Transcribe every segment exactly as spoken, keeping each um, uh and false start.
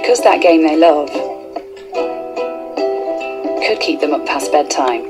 because that game they love could keep them up past bedtime.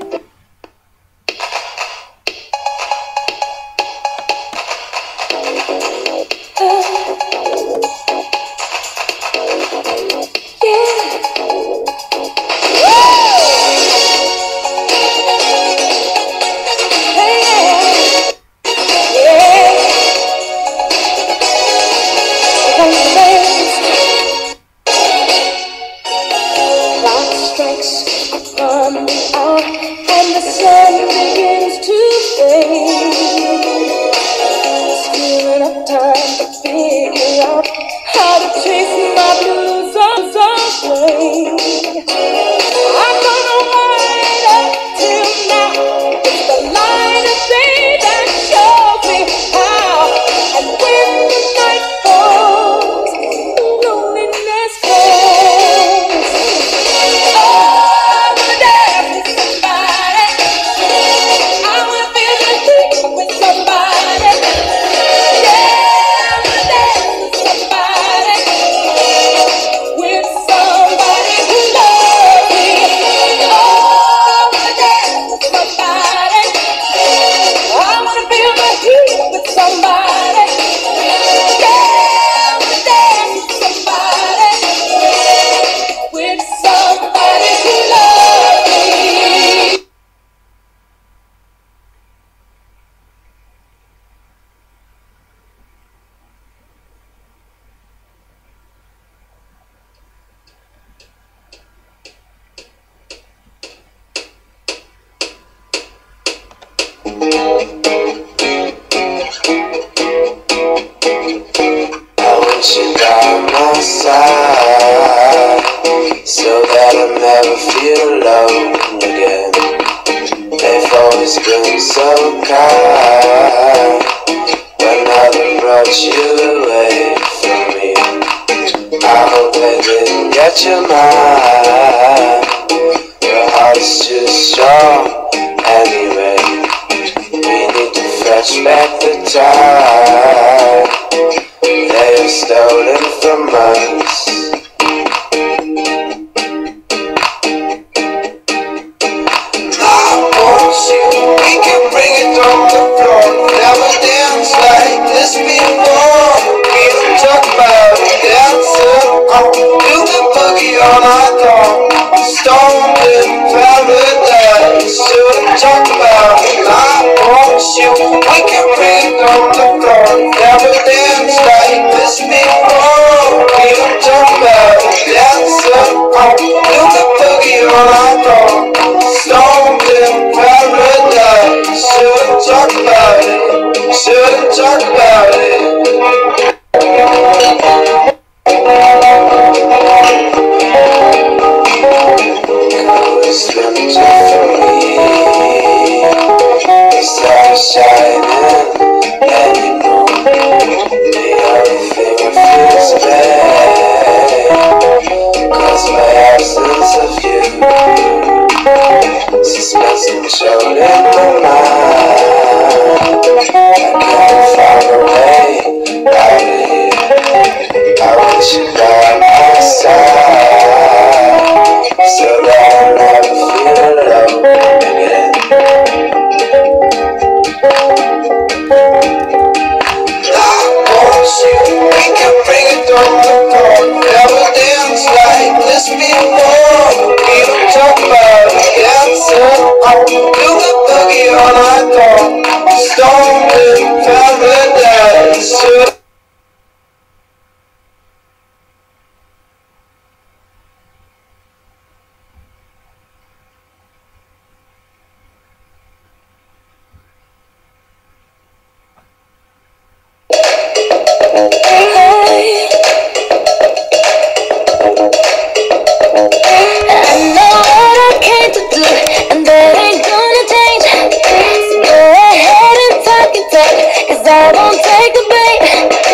I won't take the bait.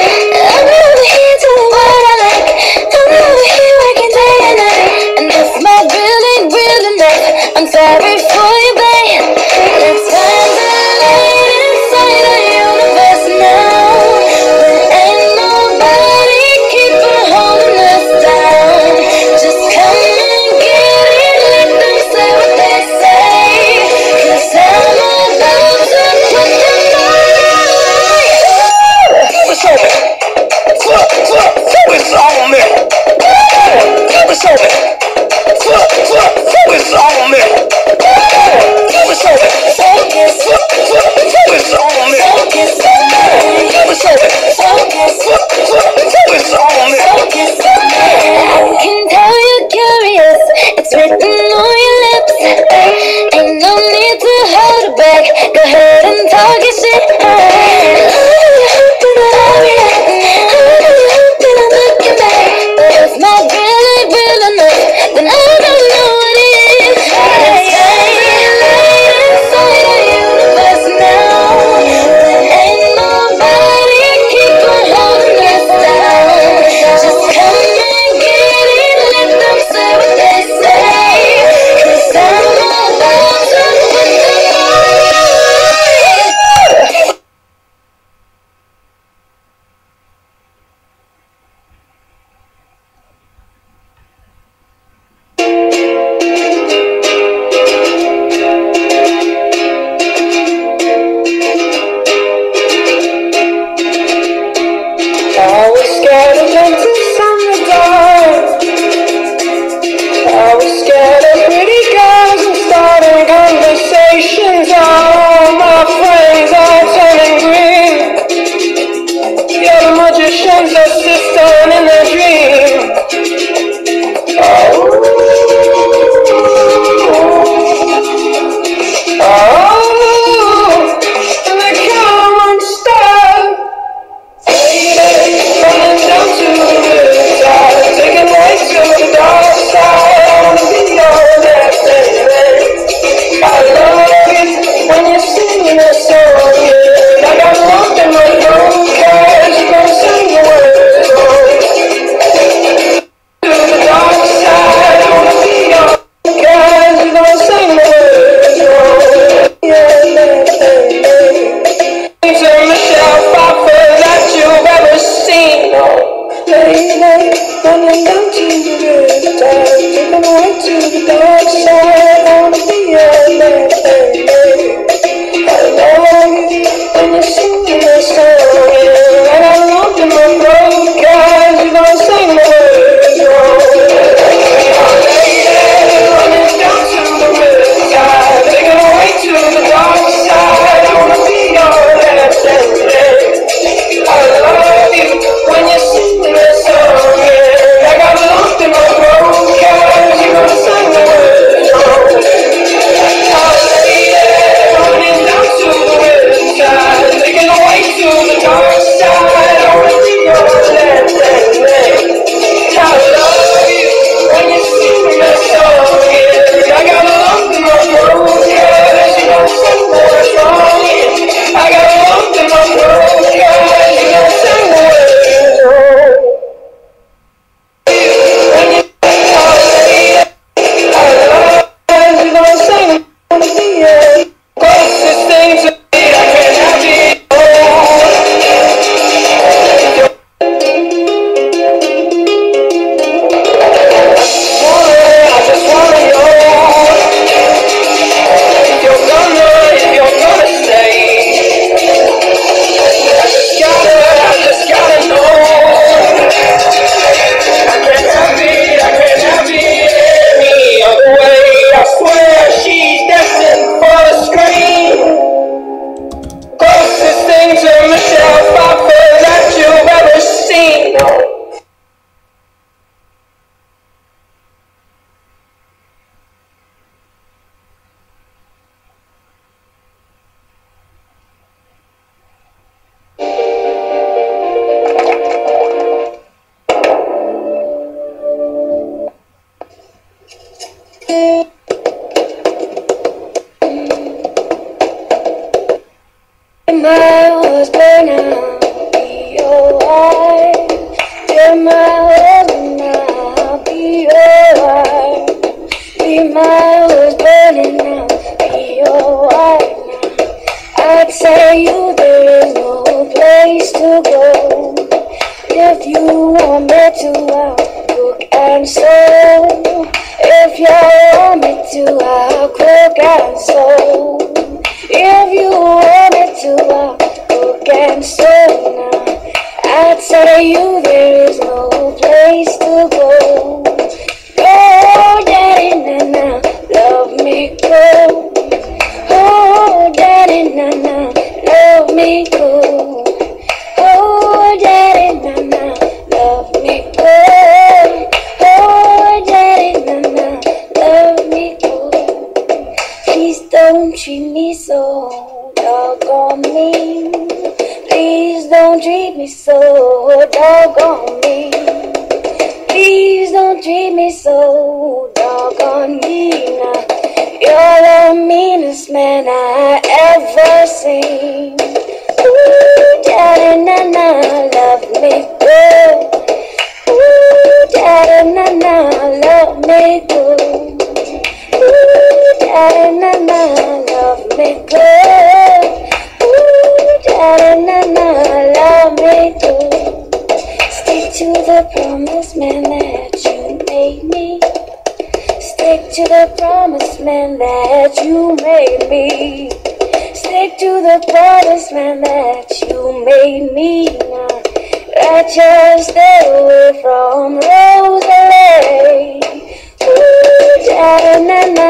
husband, I'll be your wife. Be my husband, I'll be your wife. Be my husband and I'll be your wife. I'd say you there is no place to go. If you want me to, I'll cook and sew. If you want me to, I'll cook and sew. If you want me to, I'll cook and sew now. I'd say you there is no place to go. Oh, daddy, na-na, love me go. Oh, daddy, na-na, love me go. Oh, daddy, na-na, love me go. Oh, daddy, na-na, love me go. Please don't treat me so doggone mean. Please don't treat me so doggone mean. Please don't treat me so doggone mean. You're the meanest man I ever seen. Ooh, daddy, na-na, love me good. Ooh, daddy, na-na, love me good. Ooh, daddy, na-na, love me good. Ooh, daddy, na-na, love me good. Stick to the promised man that you made me. Stick to the promised man that you made me. Stick to the promised man that you made me. Now that you stay away from Rosalie. Ooh, daddy, na-na.